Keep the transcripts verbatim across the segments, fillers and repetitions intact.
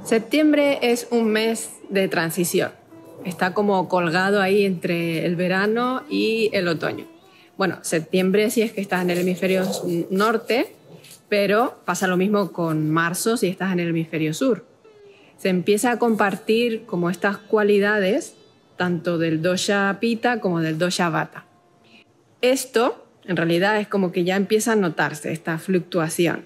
Septiembre es un mes de transición. Está como colgado ahí entre el verano y el otoño. Bueno, septiembre si es que estás en el hemisferio norte, pero pasa lo mismo con marzo si estás en el hemisferio sur. Se empieza a compartir como estas cualidades tanto del dosha Pitta como del dosha Vata. Esto en realidad es como que ya empieza a notarse esta fluctuación.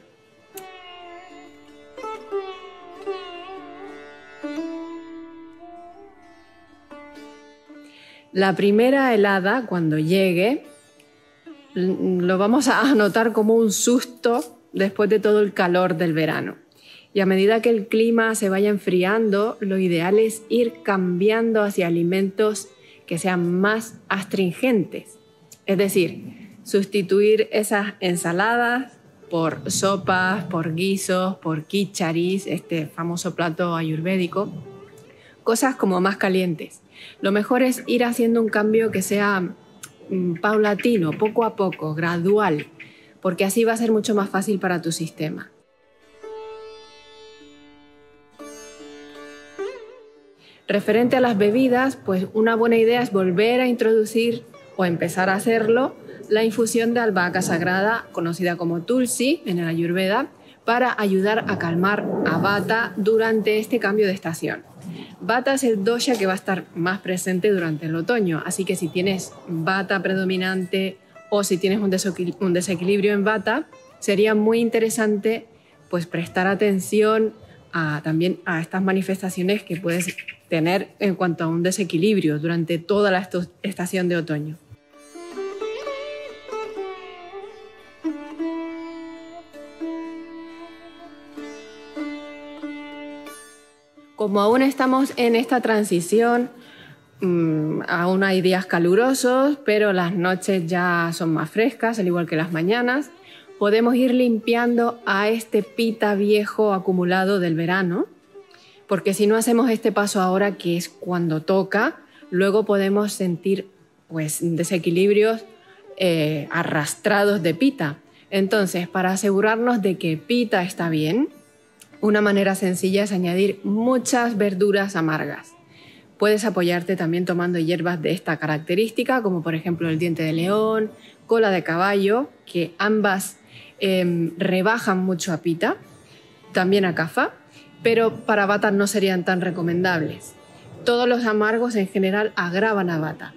La primera helada, cuando llegue, lo vamos a notar como un susto después de todo el calor del verano. Y a medida que el clima se vaya enfriando, lo ideal es ir cambiando hacia alimentos que sean más astringentes. Es decir, sustituir esas ensaladas por sopas, por guisos, por khicharis, este famoso plato ayurvédico, cosas como más calientes. Lo mejor es ir haciendo un cambio que sea mmm, paulatino, poco a poco, gradual, porque así va a ser mucho más fácil para tu sistema. Referente a las bebidas, pues una buena idea es volver a introducir o empezar a hacerlo la infusión de albahaca sagrada, conocida como Tulsi en el Ayurveda, para ayudar a calmar a Vata durante este cambio de estación. Vata es el dosha que va a estar más presente durante el otoño, así que si tienes Vata predominante o si tienes un, desequil- un desequilibrio en Vata, sería muy interesante pues, prestar atención a, también a estas manifestaciones que puedes tener en cuanto a un desequilibrio durante toda la estación de otoño. Como aún estamos en esta transición, mmm, aún hay días calurosos, pero las noches ya son más frescas, al igual que las mañanas, podemos ir limpiando a este Pitta viejo acumulado del verano, porque si no hacemos este paso ahora, que es cuando toca, luego podemos sentir pues, desequilibrios eh, arrastrados de Pitta. Entonces, para asegurarnos de que Pitta está bien, una manera sencilla es añadir muchas verduras amargas. Puedes apoyarte también tomando hierbas de esta característica, como por ejemplo el diente de león, cola de caballo, que ambas eh, rebajan mucho a Pitta, también a Kapha, pero para Vata no serían tan recomendables. Todos los amargos en general agravan a Vata.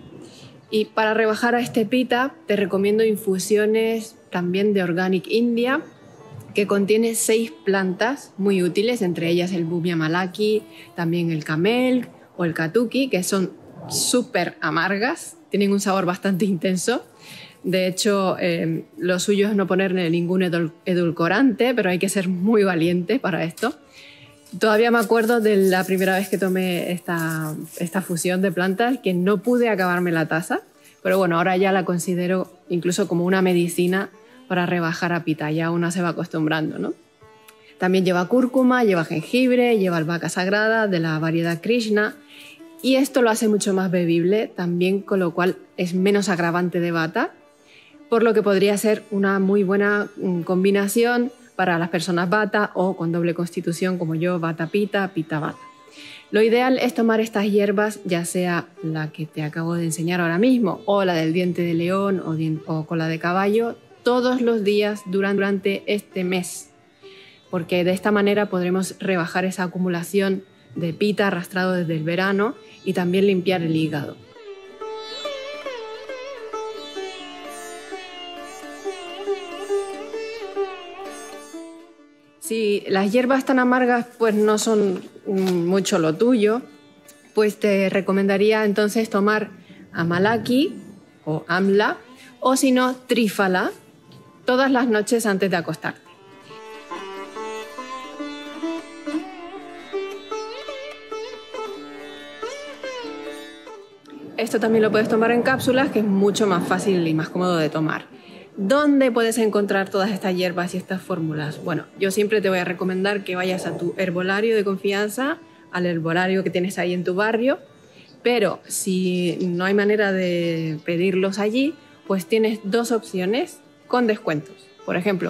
Y para rebajar a este Pitta te recomiendo infusiones también de Organic India, que contiene seis plantas muy útiles, entre ellas el Bhumya Malaki, también el Camel o el Katuki, que son súper amargas, tienen un sabor bastante intenso. De hecho, eh, lo suyo es no ponerle ningún edul- edulcorante, pero hay que ser muy valiente para esto. Todavía me acuerdo de la primera vez que tomé esta, esta fusión de plantas, que no pude acabarme la taza, pero bueno, ahora ya la considero incluso como una medicina para rebajar a Pitta, ya uno se va acostumbrando, ¿no? También lleva cúrcuma, lleva jengibre, lleva albahaca sagrada de la variedad Krishna, y esto lo hace mucho más bebible, también con lo cual es menos agravante de Vata, por lo que podría ser una muy buena combinación para las personas Vata o con doble constitución como yo, Vata Pitta, Pitta Vata. Lo ideal es tomar estas hierbas, ya sea la que te acabo de enseñar ahora mismo o la del diente de león o, o cola de caballo, todos los días durante este mes, porque de esta manera podremos rebajar esa acumulación de Pitta arrastrado desde el verano y también limpiar el hígado. Si las hierbas tan amargas pues no son mucho lo tuyo, pues te recomendaría entonces tomar Amalaki o Amla o si no Trífala todas las noches antes de acostarte. Esto también lo puedes tomar en cápsulas, que es mucho más fácil y más cómodo de tomar. ¿Dónde puedes encontrar todas estas hierbas y estas fórmulas? Bueno, yo siempre te voy a recomendar que vayas a tu herbolario de confianza, al herbolario que tienes ahí en tu barrio, pero si no hay manera de pedirlos allí, pues tienes dos opciones con descuentos. Por ejemplo,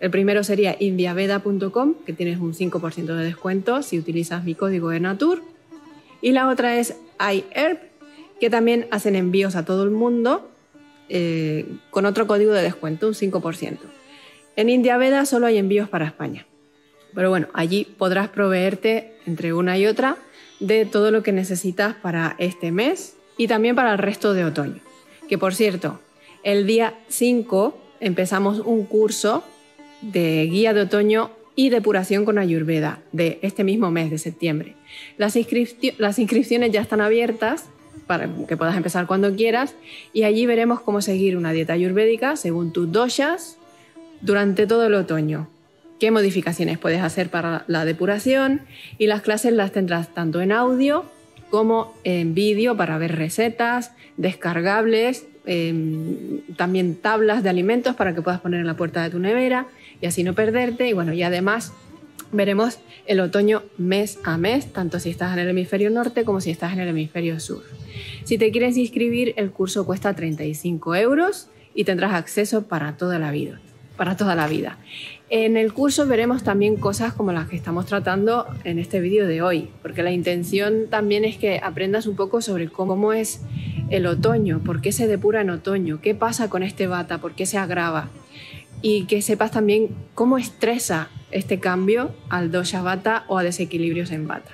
El primero sería indiaveda punto com, que tienes un cinco por ciento de descuento si utilizas mi código de Natur. Y la otra es iHerb, que también hacen envíos a todo el mundo eh, con otro código de descuento, un cinco por ciento. En Indiaveda solo hay envíos para España. Pero bueno, allí podrás proveerte entre una y otra de todo lo que necesitas para este mes y también para el resto de otoño. Que por cierto, el día cinco empezamos un curso de guía de otoño y depuración con Ayurveda de este mismo mes de septiembre. Las, inscripci- las inscripciones ya están abiertas para que puedas empezar cuando quieras y allí veremos cómo seguir una dieta ayurvédica según tus doshas durante todo el otoño. Qué modificaciones puedes hacer para la depuración y las clases las tendrás tanto en audio como en vídeo para ver recetas, descargables, eh, también tablas de alimentos para que puedas poner en la puerta de tu nevera y así no perderte. Y bueno, y además veremos el otoño mes a mes, tanto si estás en el hemisferio norte como si estás en el hemisferio sur. Si te quieres inscribir, el curso cuesta treinta y cinco euros y tendrás acceso para toda la vida. Para toda la vida. En el curso veremos también cosas como las que estamos tratando en este vídeo de hoy, porque la intención también es que aprendas un poco sobre cómo es el otoño, por qué se depura en otoño, qué pasa con este vata, por qué se agrava, y que sepas también cómo estresa este cambio al dosha vata o a desequilibrios en vata.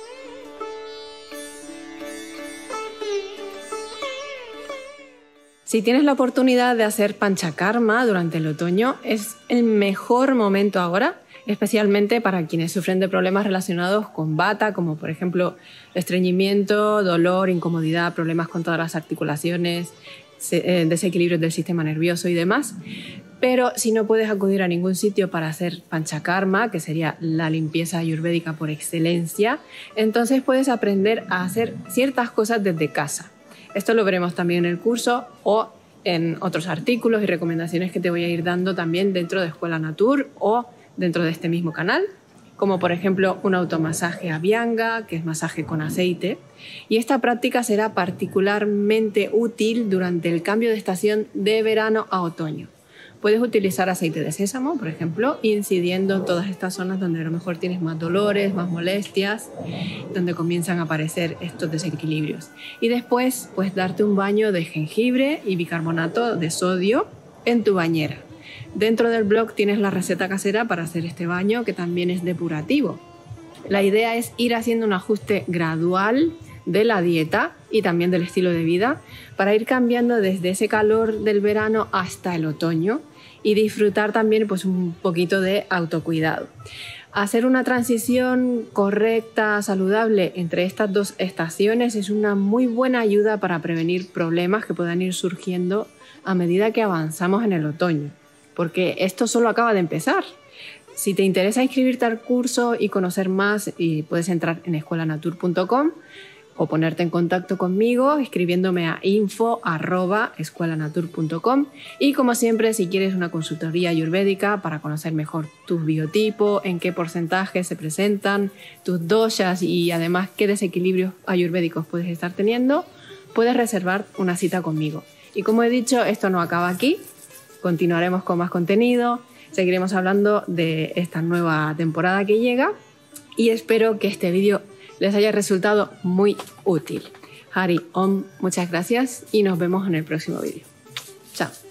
Si tienes la oportunidad de hacer panchakarma durante el otoño, es el mejor momento ahora, especialmente para quienes sufren de problemas relacionados con vata, como por ejemplo estreñimiento, dolor, incomodidad, problemas con todas las articulaciones, desequilibrios del sistema nervioso y demás. Pero si no puedes acudir a ningún sitio para hacer panchakarma, que sería la limpieza ayurvédica por excelencia, entonces puedes aprender a hacer ciertas cosas desde casa. Esto lo veremos también en el curso o en otros artículos y recomendaciones que te voy a ir dando también dentro de Escuela Natur o dentro de este mismo canal, como por ejemplo un automasaje Abhyanga, que es masaje con aceite, y esta práctica será particularmente útil durante el cambio de estación de verano a otoño. Puedes utilizar aceite de sésamo, por ejemplo, incidiendo en todas estas zonas donde a lo mejor tienes más dolores, más molestias, donde comienzan a aparecer estos desequilibrios. Y después, pues darte un baño de jengibre y bicarbonato de sodio en tu bañera. Dentro del blog tienes la receta casera para hacer este baño, que también es depurativo. La idea es ir haciendo un ajuste gradual de la dieta y también del estilo de vida para ir cambiando desde ese calor del verano hasta el otoño y disfrutar también pues un poquito de autocuidado. Hacer una transición correcta, saludable entre estas dos estaciones es una muy buena ayuda para prevenir problemas que puedan ir surgiendo a medida que avanzamos en el otoño, porque esto solo acaba de empezar. Si te interesa inscribirte al curso y conocer más, y puedes entrar en escuela natur punto com o ponerte en contacto conmigo escribiéndome a info arroba escuela natur punto com. Y como siempre, si quieres una consultoría ayurvédica para conocer mejor tu biotipo, en qué porcentaje se presentan tus doshas y además qué desequilibrios ayurvédicos puedes estar teniendo, puedes reservar una cita conmigo. Y como he dicho, esto no acaba aquí, continuaremos con más contenido, seguiremos hablando de esta nueva temporada que llega y espero que este vídeo les haya resultado muy útil. Hari Om, muchas gracias y nos vemos en el próximo vídeo. Chao.